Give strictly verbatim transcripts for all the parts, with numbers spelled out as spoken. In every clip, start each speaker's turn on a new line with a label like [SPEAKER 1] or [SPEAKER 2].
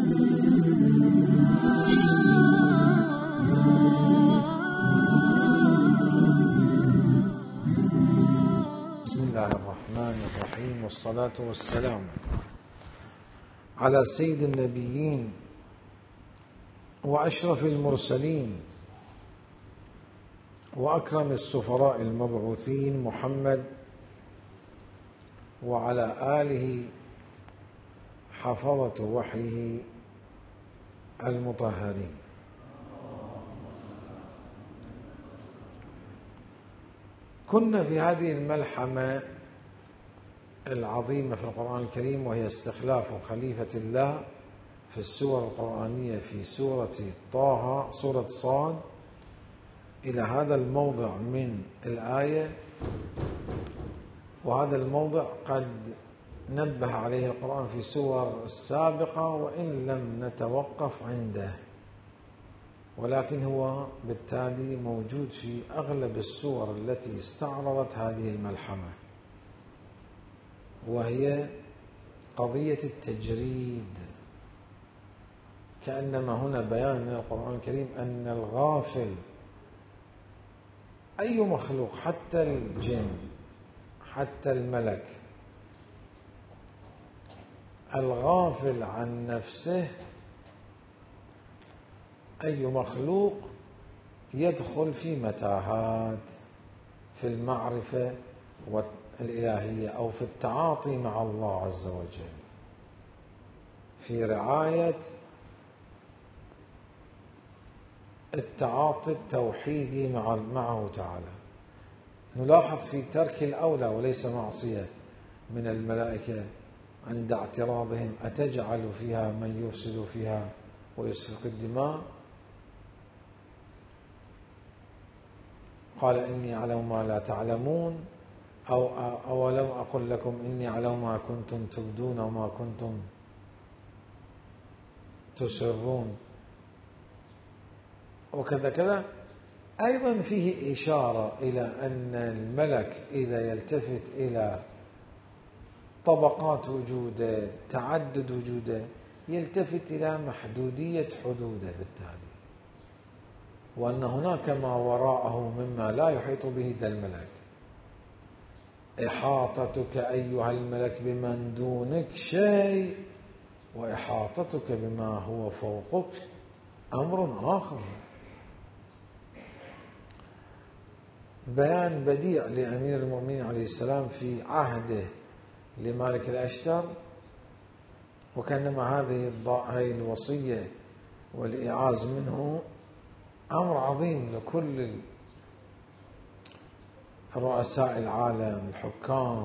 [SPEAKER 1] بسم الله الرحمن الرحيم، والصلاة والسلام على سيد النبيين وأشرف المرسلين وأكرم السفراء المبعوثين محمد وعلى آله حفظة وحيه المطهرين. كنا في هذه الملحمة العظيمة في القرآن الكريم، وهي استخلاف خليفة الله في السور القرآنية في سورة طه، سورة صاد، إلى هذا الموضع من الآية. وهذا الموضع قد نبه عليه القرآن في سور السابقة وإن لم نتوقف عنده، ولكن هو بالتالي موجود في أغلب السور التي استعرضت هذه الملحمة، وهي قضية التجريد. كأنما هنا بيان من القرآن الكريم أن الغافل، أي مخلوق، حتى الجن حتى الملك، الغافل عن نفسه، أي مخلوق يدخل في متاهات في المعرفة الإلهية أو في التعاطي مع الله عز وجل، في رعاية التعاطي التوحيدي مع معه تعالى. نلاحظ في ترك الأولى وليس معصية من الملائكة عند اعتراضهم: أتجعل فيها من يفسد فيها ويسفك الدماء؟ قال إني أعلم ما لا تعلمون، أو أولم أقل لكم إني أعلم ما كنتم تبدون وما كنتم تسرون، وكذا كذا. أيضا فيه إشارة إلى أن الملك إذا يلتفت إلى طبقات وجوده، تعدد وجوده، يلتفت إلى محدودية حدوده بالتالي، وأن هناك ما وراءه مما لا يحيط به ذا الملك. إحاطتك أيها الملك بمن دونك شيء، وإحاطتك بما هو فوقك أمر آخر. بيان بديع لأمير المؤمنين عليه السلام في عهده لمالك الأشتر، وكأنما هذه هذه الوصية والإعاز منه أمر عظيم لكل رؤساء العالم، الحكام،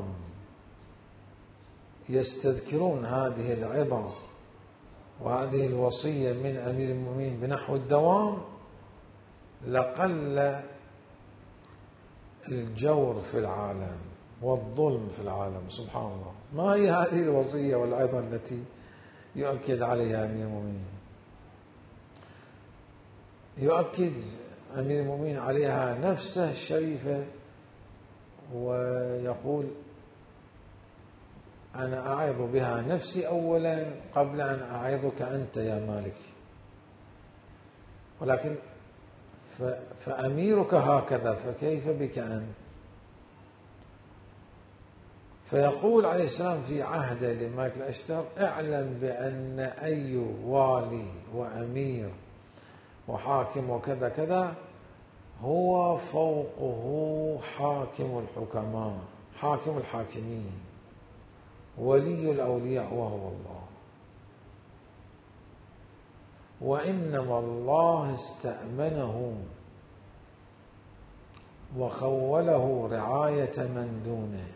[SPEAKER 1] يستذكرون هذه العظة وهذه الوصية من أمير المؤمنين بنحو الدوام، لقل الجور في العالم والظلم في العالم. سبحان الله، ما هي هذه الوصية والعظة التي يؤكد عليها أمير المؤمنين؟ يؤكد أمير المؤمنين عليها نفسه الشريفة، ويقول: أنا أعظ بها نفسي أولا قبل أن أعظك أنت يا مالك، ولكن فأميرك هكذا، فكيف بك أنت؟ فيقول عليه السلام في عهده لمالك الأشتر: اعلم بأن أي والي وأمير وحاكم وكذا كذا هو فوقه حاكم الحكماء، حاكم الحاكمين، ولي الأولياء وهو الله، وإنما الله استأمنه وخوله رعاية من دونه،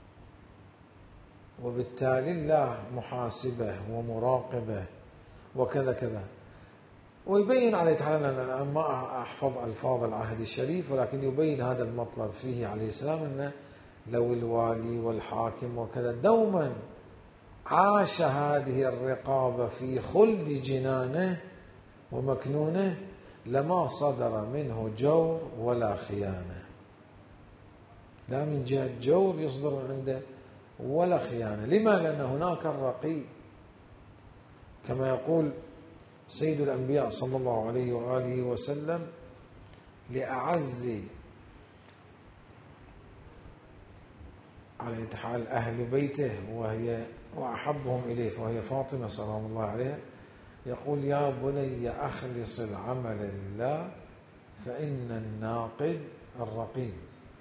[SPEAKER 1] وبالتالي الله محاسبه ومراقبه وكذا كذا. ويبين عليه تعالى، أنا ما أحفظ ألفاظ العهد الشريف، ولكن يبين هذا المطلب فيه عليه السلام أنه لو الوالي والحاكم وكذا دوما عاش هذه الرقابة في خلد جنانه ومكنونه، لما صدر منه جور ولا خيانة، لا من جهة جور يصدر عنده ولا خيانة. لما؟ لأن هناك الرقيب، كما يقول سيد الأنبياء صلى الله عليه وآله وسلم لأعز على حال أهل بيته وهي وأحبهم إليه وهي فاطمة سلام الله عليها، يقول: يا بني أخلص العمل لله فإن الناقد الرقيب.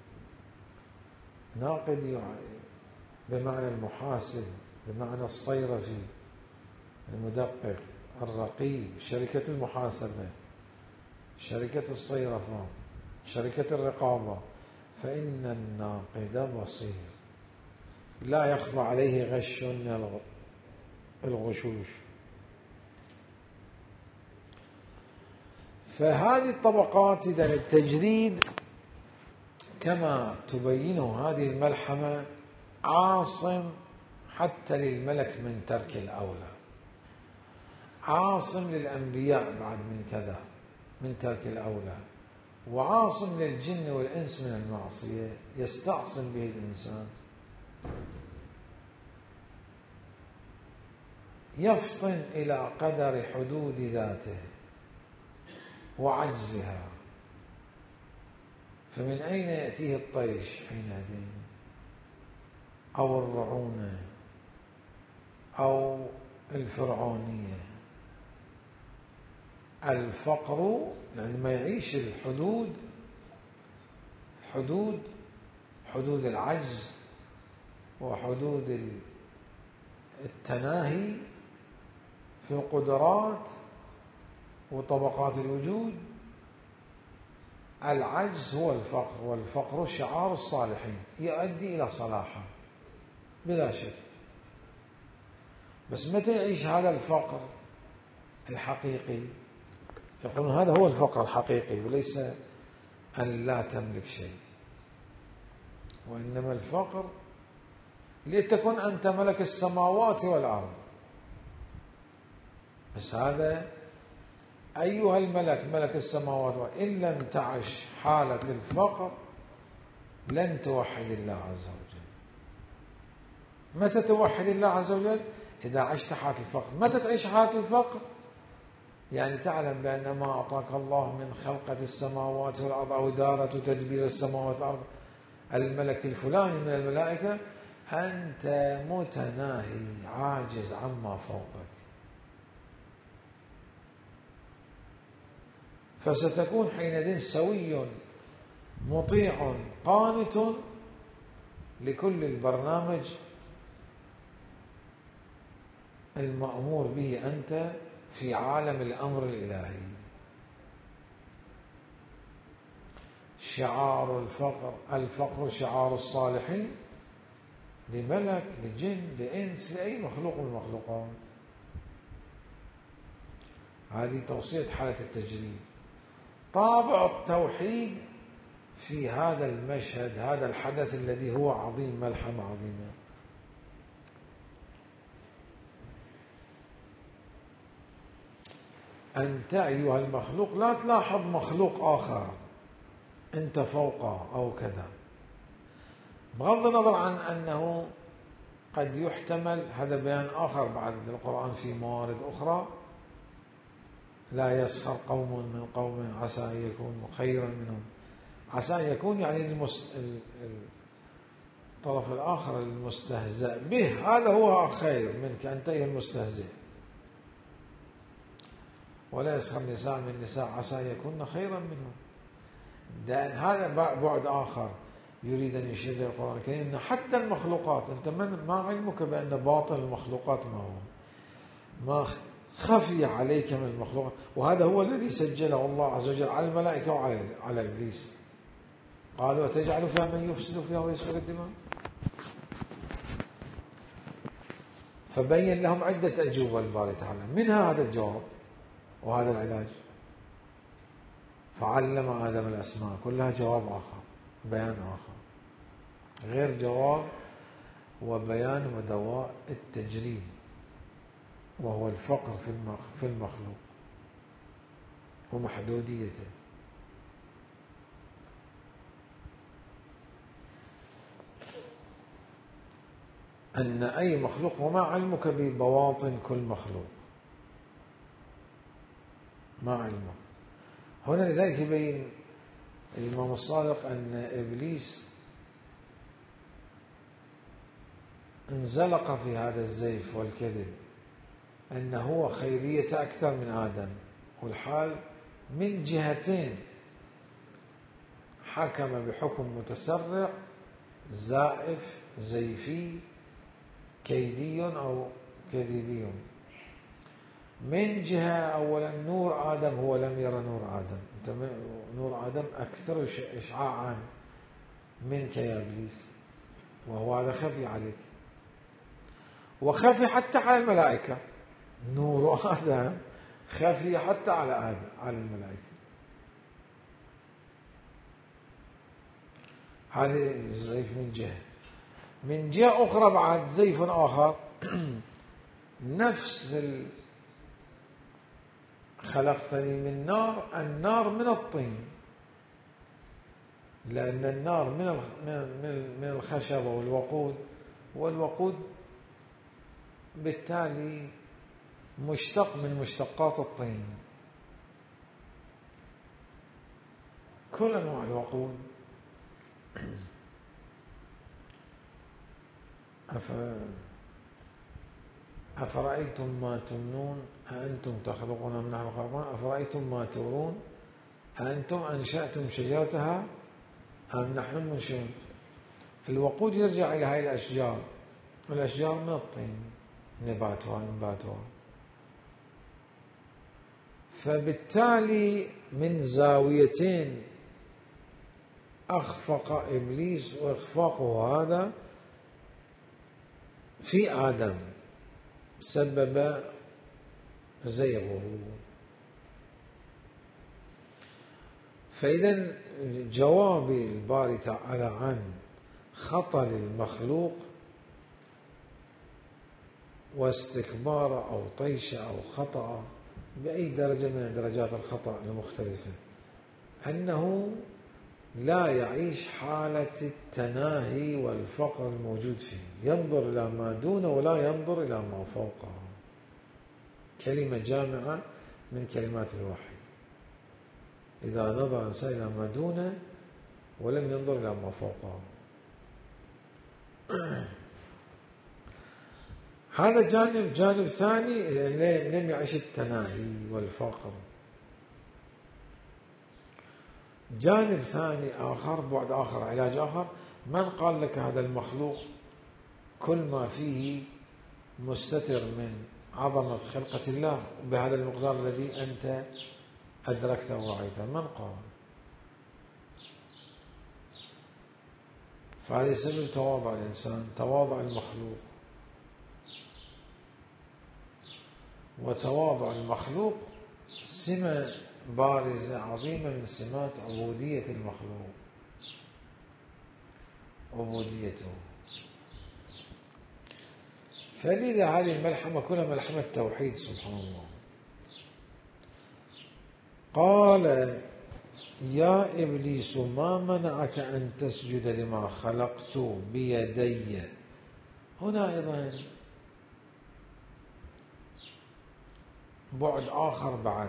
[SPEAKER 1] ناقد بمعنى المحاسب، بمعنى الصيرفي المدقق، الرقيب شركة المحاسبة، شركة الصيرفة، شركة الرقابة، فإن الناقد بصير لا يخفى عليه غش من الغشوش. فهذه الطبقات إذا التجريد كما تبينه هذه الملحمة عاصم حتى للملك من ترك الأولى، عاصم للأنبياء بعد من كذا من ترك الأولى، وعاصم للجن والإنس من المعصية يستعصم به الإنسان. يفطن إلى قدر حدود ذاته وعجزها، فمن أين يأتيه الطيش حينئذ أو الرعونة أو الفرعونية؟ الفقر عندما يعيش الحدود، حدود حدود العجز وحدود التناهي في القدرات وطبقات الوجود. العجز هو الفقر، والفقر شعار الصالحين يؤدي إلى صلاحه بلا شك. بس متى يعيش هذا الفقر الحقيقي؟ يقولون هذا هو الفقر الحقيقي، وليس أن لا تملك شيء، وإنما الفقر لتكن أنت ملك السماوات والأرض. بس هذا أيها الملك ملك السماوات والأرض إن لم تعش حالة الفقر لن توحد الله عز وجل. متى توحد الله عز وجل؟ إذا عشت حالة الفقر. متى تعيش حالة الفقر؟ يعني تعلم بأن ما أعطاك الله من خلقة السماوات والأرض أو إدارة تدبير السماوات والأرض الملك الفلاني من الملائكة، أنت متناهي عاجز عما فوقك، فستكون حينئذ سوي مطيع قانت لكل البرنامج المأمور به أنت في عالم الأمر الإلهي. شعار الفقر، الفقر شعار الصالحين، لملك لجن لإنس لأي مخلوق من المخلوقات. هذه توصية حالة التجريد. طابع التوحيد في هذا المشهد، هذا الحدث الذي هو عظيم، ملحمة عظيمة. أنت أيها المخلوق لا تلاحظ مخلوق آخر أنت فوقه أو كذا، بغض النظر عن أنه قد يحتمل، هذا بيان آخر بعد القرآن في موارد أخرى، لا يسخر قوم من قوم عسى أن يكونوا خيرا منهم. عسى أن يكون يعني المس... الطرف الآخر المستهزأ به هذا هو خير منك أنت أيها المستهزئ. ولا يسخر نساء من نساء عسى أن يكون خيرا منهم. هذا بعد آخر يريد أن يشير إلى القرآن الكريم أن حتى المخلوقات، أنت ما علمك بأن باطن المخلوقات ما هو، ما خفي عليك من المخلوقات، وهذا هو الذي سجله الله عز وجل على الملائكة وعلى على إبليس. قالوا أتجعل فيها من يفسد فيها ويسفك الدماء؟ فبين لهم عدة أجوبة الباري تعالى، منها هذا الجواب وهذا العلاج. فعلم آدم الأسماء كلها، جواب آخر، بيان آخر، غير جواب وبيان ودواء التجريد، وهو الفقر في المخلوق ومحدوديته. أن أي مخلوق، وما علمك ببواطن كل مخلوق، ما علمه. هنا لذلك يبين الإمام الصادق أن إبليس انزلق في هذا الزيف والكذب، أنه هو خيرية أكثر من آدم، والحال من جهتين، حكم بحكم متسرع زائف زيفي كيدي أو كذبي. من جهة أولا نور آدم هو لم يرى نور آدم، نور آدم أكثر إشعاعا منك يا إبليس، وهو هذا خفي عليك، وخفي حتى على الملائكة. نور آدم خفي حتى على آدم على الملائكة. هذا زيف من جهة. من جهة أخرى بعد زيف آخر نفس ال... خلقتني من نار، النار من الطين، لأن النار من من الخشب والوقود، والوقود بالتالي مشتق من مشتقات الطين. كل أنواع الوقود. أفرأيتم ما تمنون أأنتم تخلقون أم نحن الخالقون أفرأيتم ما تورون أأنتم أنشأتم شجرتها أم نحن المنشئون. الوقود يرجع إلى هذه الأشجار، والأشجار من الطين نباتها إنباتها. فبالتالي من زاويتين أخفق إبليس، وإخفاقه هذا في آدم سبب زيغه. فإذا جواب الباري تعالى عن خطأ المخلوق واستكبار أو طيش أو خطأ بأي درجة من درجات الخطأ المختلفة، أنه لا يعيش حالة التناهي والفقر الموجود فيه، ينظر إلى ما دونه ولا ينظر إلى ما فوقه. كلمة جامعة من كلمات الوحي. إذا نظر الإنسان إلى ما دونه ولم ينظر إلى ما فوقه. هذا جانب. جانب ثاني لم يعيش التناهي والفقر. جانب ثاني آخر، بعد آخر، علاج آخر، من قال لك هذا المخلوق كل ما فيه مستتر من عظمة خلقة الله بهذا المقدار الذي أنت أدركته ووعيته؟ من قال؟ فهذا يسبب تواضع الإنسان، تواضع المخلوق. وتواضع المخلوق سمة بارزة عظيمة من سمات عبودية المخلوق، عبوديته. فلذا هذه الملحمة كلها ملحمة توحيد سبحان الله. قال يا إبليس ما منعك أن تسجد لما خلقت بيدي. هنا أيضا بعد آخر بعد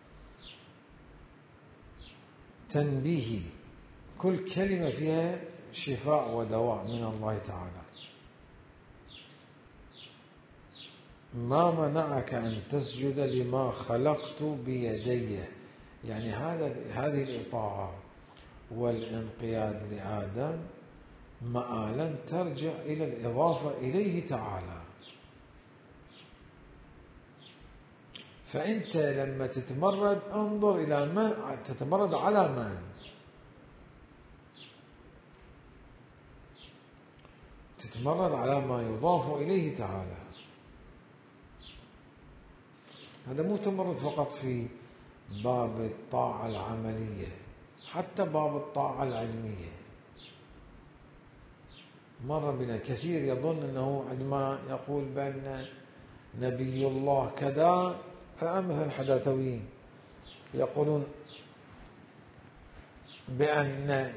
[SPEAKER 1] تنبيه، كل كلمة فيها شفاء ودواء من الله تعالى. ما منعك أن تسجد لما خلقت بيدي، يعني هذا هذه الإطاعة والانقياد لآدم مآلا ترجع إلى الإضافة إليه تعالى. فأنت لما تتمرد انظر إلى من تتمرد على من؟ تتمرد على ما يضاف إليه تعالى. هذا مو تمرد فقط في باب الطاعة العملية، حتى باب الطاعة العلمية. مر بنا كثير يظن أنه عندما يقول بأن نبي الله كذا، الآن مثلا الحداثويين يقولون بأن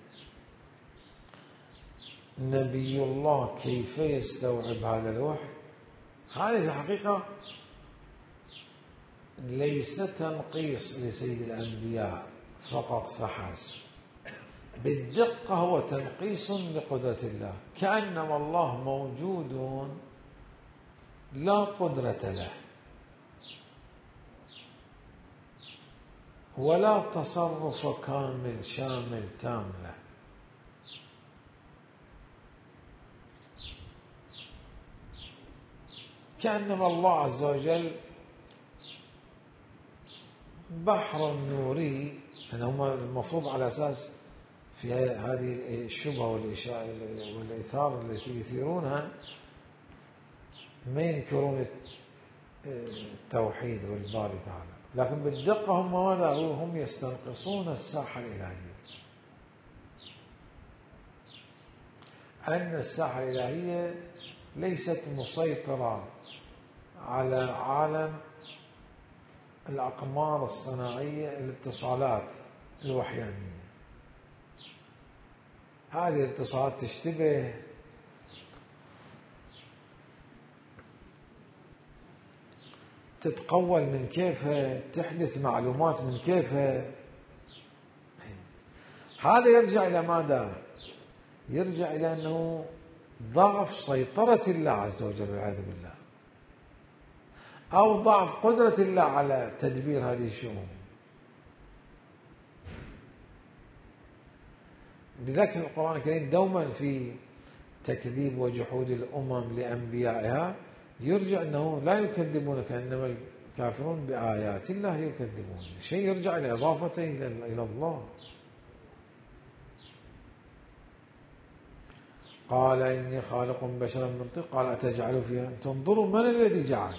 [SPEAKER 1] نبي الله كيف يستوعب هذا الوحي. هذه الحقيقة ليس تنقيص لسيد الأنبياء فقط فحسب، بالدقة هو تنقيص لقدرة الله، كأنما الله موجود لا قدرة له ولا تصرف كامل شامل تام له. كأنما الله عز وجل بحر نوري، يعني هم المفروض على أساس في هذه الشبهة والإثارة التي يثيرونها ما ينكرون التوحيد والباري تعالى، لكن بالدقة هم ماذا هم يستنقصون الساحة الإلهية، أن الساحة الإلهية ليست مسيطرة على عالم الأقمار الصناعية، الاتصالات الوحيانية. هذه الاتصالات تشتبه تتقول من كيفها، تحدث معلومات من كيفها. هذا يرجع إلى ماذا؟ يرجع إلى أنه ضعف سيطرة الله عز وجل والعياذ بالله، أو ضعف قدرة الله على تدبير هذه الشؤون. لذلك القرآن الكريم دوما في تكذيب وجحود الأمم لأنبيائها يرجع أنه لا يكذبونك، إنما الكافرون بآيات الله يكذبون، شيء يرجع إلى إضافته إلى الله. قال إني خالق بشرا من طين قال أتجعل فيها تنظروا من الذي جعل.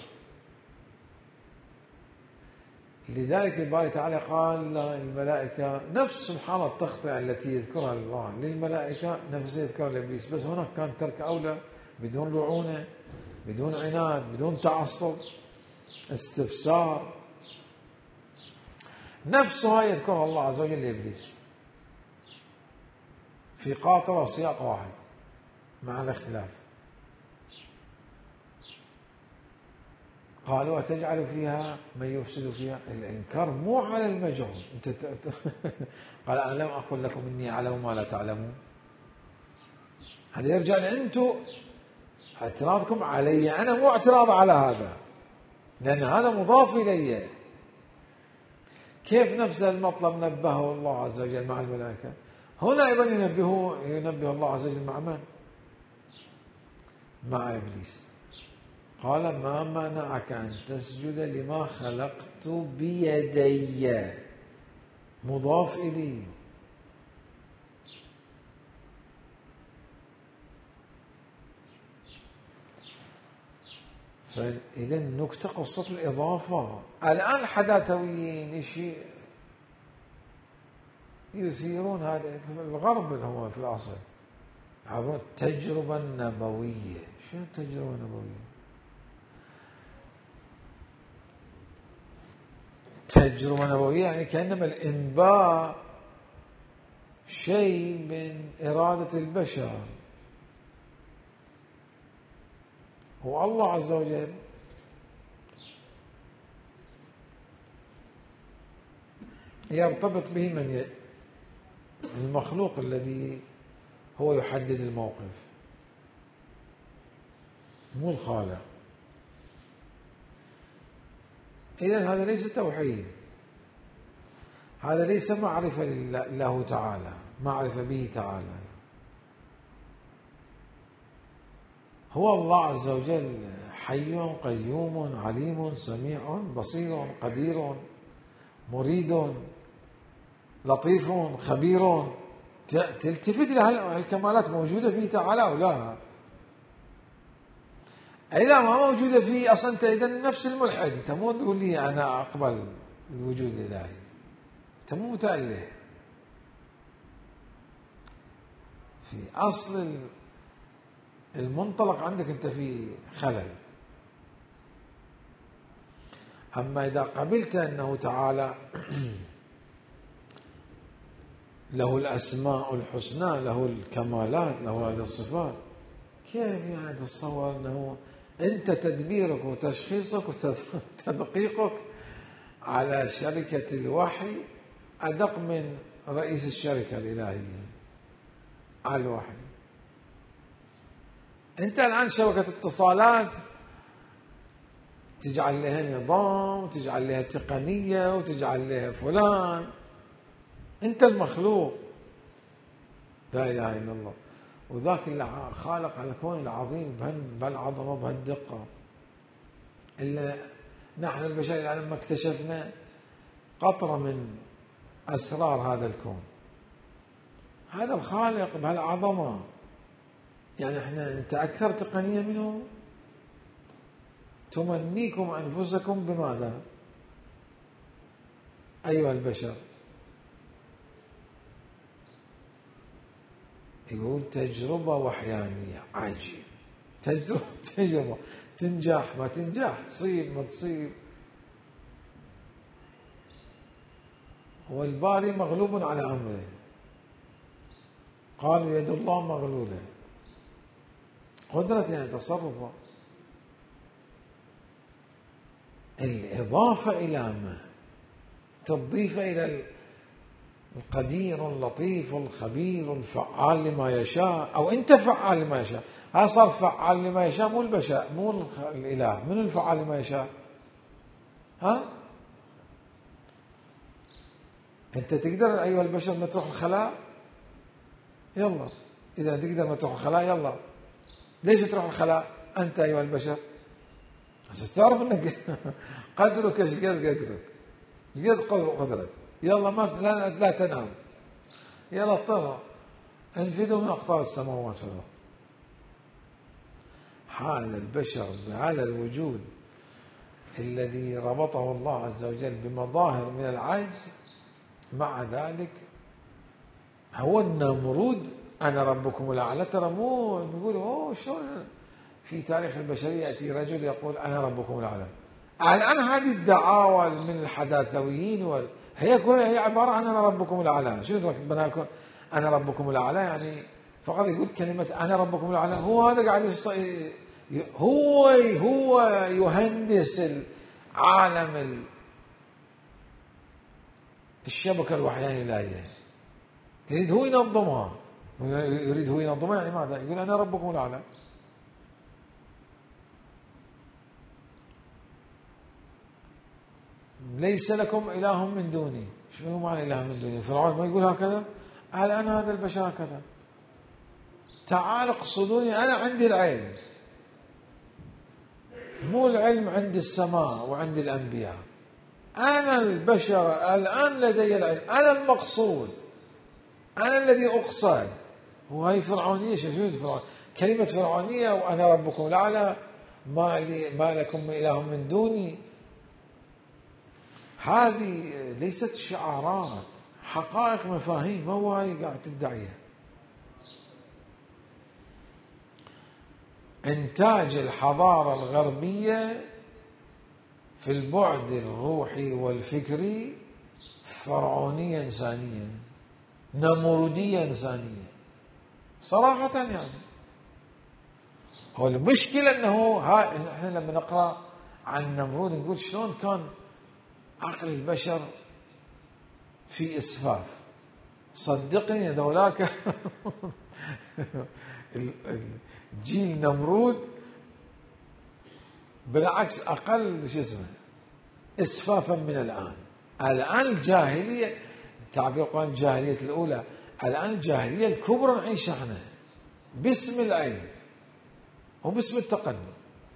[SPEAKER 1] لذلك الباري تعالى قال الملائكة نفس سبحان التخطئة التي يذكرها الله للملائكة نفسها يذكرها لإبليس، بس هناك كان ترك أولى، بدون رعونة، بدون عناد، بدون تعصب، استفسار، نفسها يذكرها الله عز وجل لإبليس في قاطرة وسياق واحد مع الاختلاف. قالوا أتجعل فيها من يفسد فيها، الإنكار مو على المجهول. أنت قال أنا لم أقل لكم إني أعلم ما لا تعلمون. هذا يرجع لأنتم اعتراضكم علي، أنا مو اعتراض على هذا، لأن هذا مضاف إلي. كيف نفس المطلب نبهه الله عز وجل مع الملائكة، هنا أيضا ينبه ينبه الله عز وجل مع من؟ مع إبليس. قال ما منعك أن تسجد لما خلقت بيدي، مضاف إلي. فإذا نكتة قصة الإضافة. الآن حداثويين شيء يثيرون هذا الغرب اللي هو في الأصل عبر التجربة النبوية. شنو التجربة النبوية؟ تجربة نبوية يعني كأنما الإنباء شيء من إرادة البشر، والله عز وجل يرتبط به من ي... المخلوق الذي هو يحدد الموقف، مو الخالق. إذن هذا ليس توحيد، هذا ليس معرفة له تعالى، معرفة به تعالى. هو الله عز وجل حي قيوم عليم سميع بصير قدير مريد لطيف خبير. تلتفت إلى الكمالات موجودة فيه تعالى أو لا؟ إذا ما موجودة فيه أصلا أنت إذا نفس الملحد، أنت مو تقول لي أنا أقبل الوجود الإلهي، أنت مو متأله. في أصل المنطلق عندك أنت في خلل. أما إذا قبلت أنه تعالى له الأسماء الحسنى، له الكمالات، له هذه الصفات، كيف يعني تتصور أنه أنت تدبيرك وتشخيصك وتدقيقك على شركة الوحي أدق من رئيس الشركة الإلهية على الوحي. أنت الآن شبكة اتصالات تجعل لها نظام وتجعل لها تقنية وتجعل لها فلان، أنت المخلوق، لا إله إلا الله. وذاك اللي خالق الكون العظيم بهالعظمة بهالدقة، إلا نحن البشر الآن ما اكتشفنا قطرة من أسرار هذا الكون. هذا الخالق بهالعظمة، يعني احنا انت أكثر تقنية منه. تمنيكم أنفسكم بماذا أيها البشر؟ يقول تجربة وحيانية. عجيب. تجربة تجربة تنجح ما تنجح، تصيب ما تصيب. والباري مغلوب على أمره، قالوا يد الله مغلولة. قدرة يعني تصرفه. الإضافة إلى ما تضيف إلى القدير اللطيف الخبير الفعال لما يشاء، أو أنت فعال لما يشاء. هذا صار فعال لما يشاء، مو البشر، مو الإله. من الفعال لما يشاء؟ ها؟ أنت تقدر أيها البشر ما تروح الخلاء؟ يلا، إذا تقدر ما تروح الخلاء يلا. ليش تروح الخلاء أنت أيها البشر؟ بس تعرف أنك قدرك ايش قد قدرك ايش قد قدرك. يلا ما لا, لا تنام، يلا اضطر انفذوا من أقطار السماوات والأرض. حال البشر بهذا الوجود الذي ربطه الله عز وجل بمظاهر من العجز، مع ذلك هو النمرود أنا ربكم الأعلى. ترى مو نقول أوه شلون في تاريخ البشرية يأتي رجل يقول أنا ربكم الأعلى. الآن هذه الدعاوى من الحداثويين وال... هي كلها هي عبارة عن أنا ربكم الأعلى. شنو بناكم أنا ربكم الأعلى؟ يعني فقط يقول كلمة أنا ربكم الأعلى. هو هذا قاعد يص... هو هو يهندس العالم ال... الشبكة الوحيانية الإلهية. يريد هو ينظمها، يريد هو ينظمها. يعني ماذا يقول أنا ربكم الأعلى؟ ليس لكم إله من دوني. شنو معنى إله من دوني؟ فرعون ما يقول هكذا؟ قال أنا هذا البشر هكذا. تعال اقصدوني، أنا عندي العلم، مو العلم عند السماء وعند الأنبياء. أنا البشر الآن لدي العلم، أنا المقصود، أنا الذي أقصد. وهي فرعونية. شو فرعون؟ كلمة فرعونية. وأنا ربكم الأعلى، ما لي ما لكم إله من دوني. هذه ليست شعارات، حقائق مفاهيم. ما هو هاي قاعد تدعيها. إنتاج الحضارة الغربية في البعد الروحي والفكري فرعونية إنسانية، نمرودية إنسانية صراحة. يعني هو المشكلة أنه ها إحنا لما نقرأ عن نمرود نقول شلون كان عقل البشر في إسفاف. صدقني ذولاك الجيل نمرود بالعكس أقل شو اسمه إسفافا من الآن. الآن الجاهلية، تعبير قوان الجاهلية الأولى، الآن الجاهلية الكبرى نعيش احنا باسم العلم وباسم التقدم.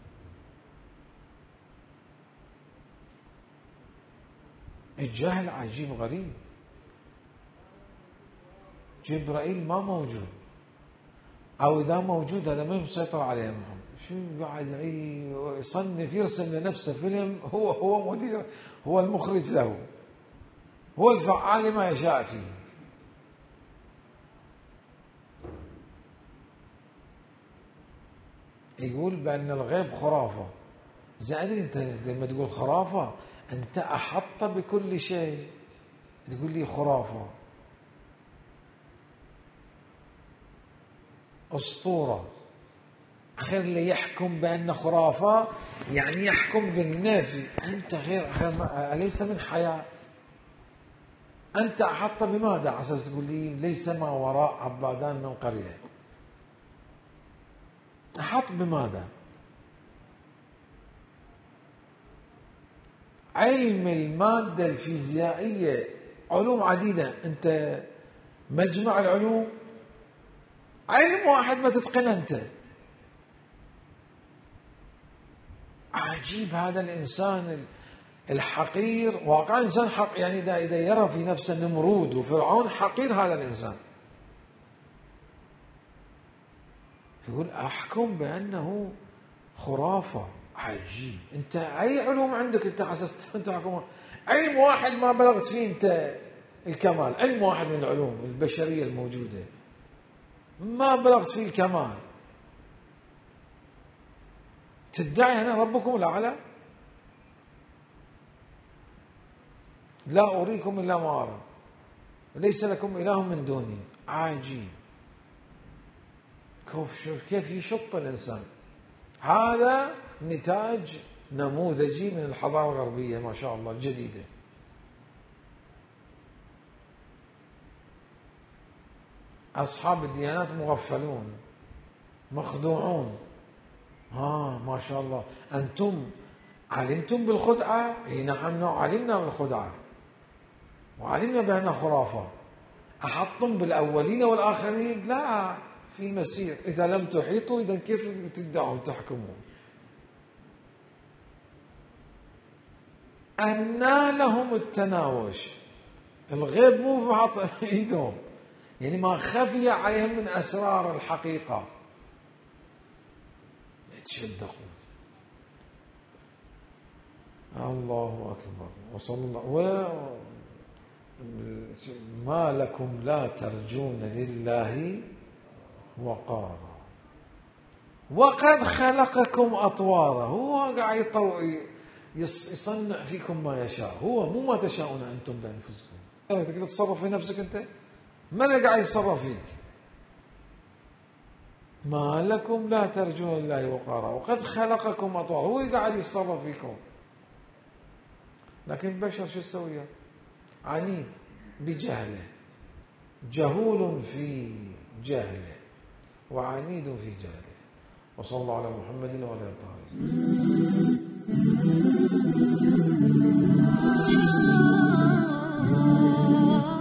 [SPEAKER 1] الجهل عجيب غريب. جبرائيل ما موجود، أو إذا موجود هذا ما مسيطر عليه محمد. شو قاعد يصنف يرسم لنفسه فيلم، هو هو مدير، هو المخرج له، هو الفعال لما يشاء فيه. يقول بأن الغيب خرافة. زائد أنت لما تقول خرافة أنت أحط بكل شيء، تقول لي خرافة، أسطورة، غير اللي يحكم بأن خرافة يعني يحكم بالنفي. أنت غير, غير أليس من حياة؟ أنت أحط بماذا على أساس تقول لي ليس ما وراء عبادان من قرية؟ أحط بماذا؟ علم المادة الفيزيائية علوم عديدة، أنت مجمع العلوم، علم واحد ما تتقنه أنت. عجيب هذا الإنسان الحقير، واقع إنسان حق يعني إذا إذا يرى في نفسه نمرود وفرعون حقير هذا الإنسان. يقول أحكم بأنه خرافة. عجيب. أنت أي علوم عندك أنت على أساس تحكم؟ علم واحد ما بلغت فيه أنت الكمال، علم واحد من العلوم البشرية الموجودة ما بلغت فيه الكمال، تدعي أنا ربكم الأعلى؟ لا أريكم إلا ما أرى ليس لكم إله من دوني. عجيب. كيف يشط الإنسان. هذا نتاج نموذجي من الحضارة الغربية ما شاء الله الجديدة. أصحاب الديانات مغفلون مخدوعون. ها ما شاء الله. أنتم علمتم بالخدعة؟ اي نعم علمنا بالخدعة وعلمنا بأنها خرافة. أحطتم بالأولين والآخرين؟ لا، في مسير. إذا لم تحيطوا إذا كيف تدعون تحكمون؟ أنى لهم التناوش. الغيب مو في حط إيدهم، يعني ما خفي عليهم من أسرار الحقيقة يتشدقون. الله أكبر. وصلى الله. ما لكم لا ترجون لله وقارا وقد خلقكم أطوارا. هو قاعد يصنع فيكم ما يشاء، هو مو ما تشاءون أنتم بأنفسكم. تقدر تتصرف في نفسك أنت؟ من اللي قاعد يتصرف فيك؟ ما لكم لا ترجون لله وقارا وقد خلقكم أطوارا. هو قاعد يتصرف فيكم، لكن البشر شو يسوي؟ عنيد بجهله، جهول في جهله وعنيد في جهله. وصلى الله على محمد وعلى آله.